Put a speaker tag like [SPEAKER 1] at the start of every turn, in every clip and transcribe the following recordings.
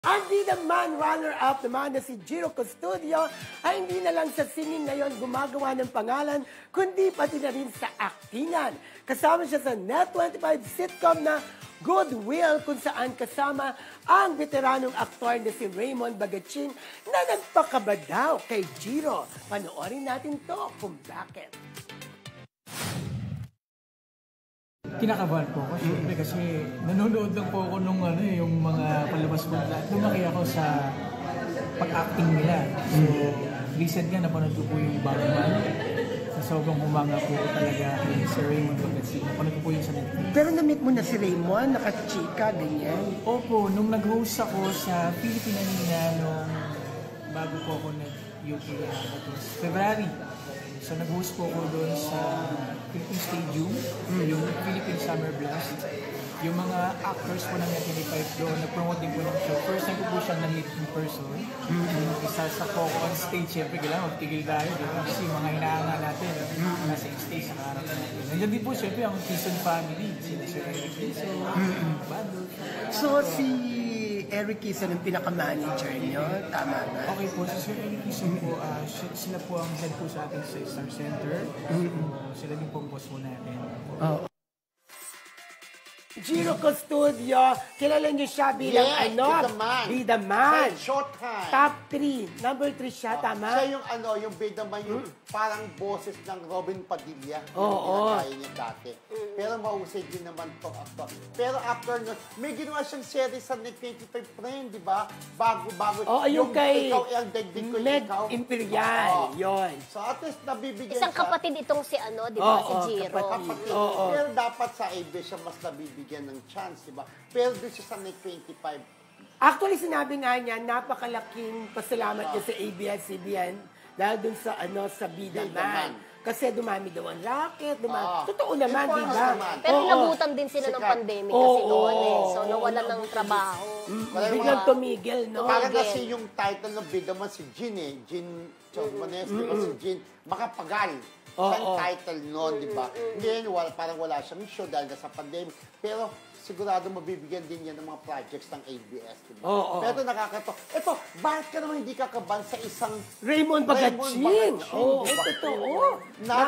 [SPEAKER 1] Ang Bida Man runner-up naman na si Jiro Custodio ay hindi na lang sa singing ngayon gumagawa ng pangalan, kundi pati na rin sa aktingan. Kasama siya sa Net25 sitcom na Goodwill, kung saan kasama ang veteranong aktor na si Raymond Bagachin na nagpakaba daw kay Jiro. Panoorin natin to kung bakit.
[SPEAKER 2] Kinakabahan po ako syempre kasi nanonood lang po ako nung yung mga palabas mo. Lumaki ako sa pag-acting nila. So, recent nga napanood ko po yung Batman. Sobrang humanga po talaga si Raymond Bagachin. Napanood ko po yung sa Netflix.
[SPEAKER 1] Pero na-meet mo na si Raymond, nakachika, ganyan?
[SPEAKER 2] Opo, nung nag-host ako sa Pilipinas nung bago po ako nag-UK, that was February. So nag-host po ako doon sa Philippine Stadium, yung Philippine Summer Blast. Yung mga actors po ng Net25 doon, nag-promote din po ng show. First time ko po siyang na-meet in person. Isa sa po on stage, syempre kailangan magtigil tayo, di ba? Kasi mga hinaanga natin, nasa stage sa kaharap natin. Nandiyan din po syempre ang Quezon family, sila Sir Eric Quezon, Bando.
[SPEAKER 1] So si Eric Quezon ang pinaka-manager niyo, tama na?
[SPEAKER 2] Okay po, si Sir Eric Quezon po, sila po ang head po sa atin sa Star Center. Sila din po ang boss po natin.
[SPEAKER 1] Jiro Custodio, kilala niyo siya bilang Bida Man.
[SPEAKER 3] Showtime.
[SPEAKER 1] Top 3. Number 3 siya, tama?
[SPEAKER 3] Siya yung yung Bida Man, yung parang boses ng Robin Padilla.
[SPEAKER 1] Oo.
[SPEAKER 3] Yung niya dati. Pero mahusay din naman to actor. Pero after nun, may ginawa siyang series sa Net25 friend, di ba? Bago.
[SPEAKER 1] Oo, yung kay
[SPEAKER 3] Ikaw, ang dagdig ko yung
[SPEAKER 1] Med
[SPEAKER 3] ikaw.
[SPEAKER 1] Imperial, yon.
[SPEAKER 3] So at least nabibigyan
[SPEAKER 4] Isang
[SPEAKER 3] siya.
[SPEAKER 4] kapatid itong si di ba? Si Jiro.
[SPEAKER 3] Kapatid.
[SPEAKER 1] Oo.
[SPEAKER 3] Pero dapat sa ABS siya mas nabibigyan ng chance, di ba? Pero doon siya sa Net25.
[SPEAKER 1] Actually, sinabi nga niya, napakalaking pasalamat niya sa ABS-CBN dahil dun sa, sa Bida Man. Kasi dumami daw ang racket, Totoo naman, di ba?
[SPEAKER 4] Pero inabutan din sila ng pandemic kasi noon So, nawalan ng trabaho.
[SPEAKER 1] Biglang tumigil, no?
[SPEAKER 3] Parang kasi yung title ng Bida Man si Jean Jean Chaumanesco si Jean Makapagal. Siya yung title noon, di ba? Ngayon, parang wala siyang show dahil sa pandemic. Pero sigurado mabibigyan din yan ng mga projects ng ABS. Diba? Pero nakakatawa. Ito, bakit ka naman hindi kakaban sa isang
[SPEAKER 1] Raymond Bagachin? Oo, totoo.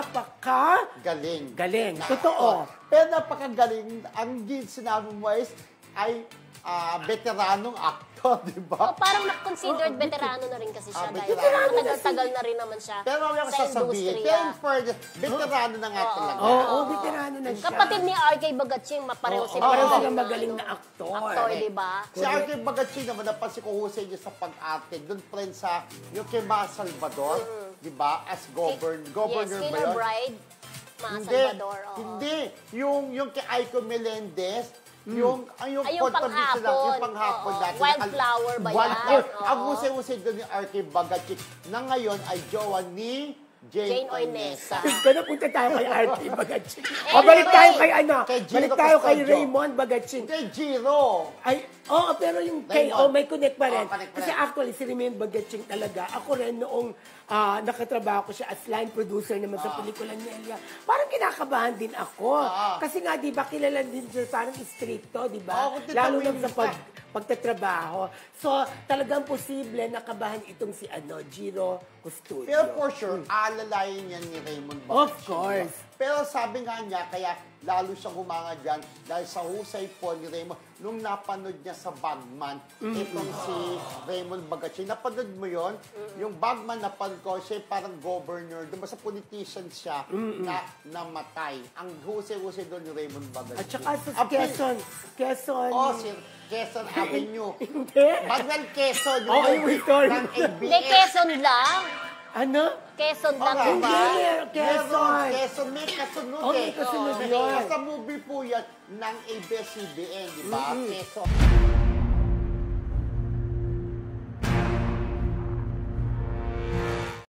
[SPEAKER 3] Galing.
[SPEAKER 1] Galing. Totoo.
[SPEAKER 3] Pero napakagaling. Ang sinabi mo ay veteranong actor, di ba?
[SPEAKER 4] Parang na-considered veterano na rin kasi siya dahil matagal-tagal na rin naman siya
[SPEAKER 3] pero mamaya ko
[SPEAKER 4] sa
[SPEAKER 3] sasabihin.
[SPEAKER 4] industriya.
[SPEAKER 3] Pero further, veterano na nga talaga.
[SPEAKER 1] Oo, veterano na siya.
[SPEAKER 4] Kapatid ni RK Bagachin, pareho sila.
[SPEAKER 1] Pareho silang magaling na aktor.
[SPEAKER 4] Aktor, di ba?
[SPEAKER 3] Si RK Bagachin naman, napansin ko husay niya sa pag-arte. Doon friend sa yung kay Ma Salvador, di ba? As governor
[SPEAKER 4] Yes,
[SPEAKER 3] ba
[SPEAKER 4] Killer
[SPEAKER 3] yun?
[SPEAKER 4] Bride, Ma Salvador.
[SPEAKER 3] Hindi. Yung kay Aiko Melendez, yung
[SPEAKER 4] panghapon.
[SPEAKER 3] Yung panghapon natin.
[SPEAKER 4] Wildflower ba yan?
[SPEAKER 3] Ang husay-husay doon ni RK Bagachin na ngayon ay jowa ni Jane Oinesa.
[SPEAKER 1] Kaya punta tayo kay RT Bagachin. O balik tayo kay balik tayo kay Raymond Bagachin.
[SPEAKER 3] Kay Jiro.
[SPEAKER 1] Ay, pero yung kay, may connect pa rin. Kasi actually, si Raymond Bagachin talaga, ako rin noong nakatrabaho ko siya as line producer naman sa pelikula ni Elia, parang kinakabahan din ako. Kasi nga, di ba, kilala din siya parang stricto, di ba? Lalo lang sa pagtatrabaho. So, talagang posible nakabahan itong si Jiro Custodio.
[SPEAKER 3] Pero for sure, alalayan yan ni Raymond Bagachin.
[SPEAKER 1] Of course.
[SPEAKER 3] Pero sabi nga niya, kaya lalo siyang humanga dyan dahil sa husay po ni Raymond. Nung napanood niya sa Bagman, itong si Raymond Bagachin. Napanood mo yon? Yung Bagman, napanood ko, siya parang governor. Diba sa politician siya na namatay. Ang husay-husay doon ni Raymond Bagachin.
[SPEAKER 1] At saka sa Quezon.
[SPEAKER 3] Si Quezon Avenue.
[SPEAKER 1] Hindi.
[SPEAKER 3] Bagnal Quezon.
[SPEAKER 1] Yung story.
[SPEAKER 3] Ng ABS.
[SPEAKER 4] Hindi, Quezon lang.
[SPEAKER 1] Ano?
[SPEAKER 4] Quezon lang,
[SPEAKER 3] Okay.
[SPEAKER 4] di ba?
[SPEAKER 1] Quezon.
[SPEAKER 3] Quezon, may kasunod
[SPEAKER 1] May kasunod yun.
[SPEAKER 3] Basta movie po yan ng ABS-CBN, di ba? Quezon.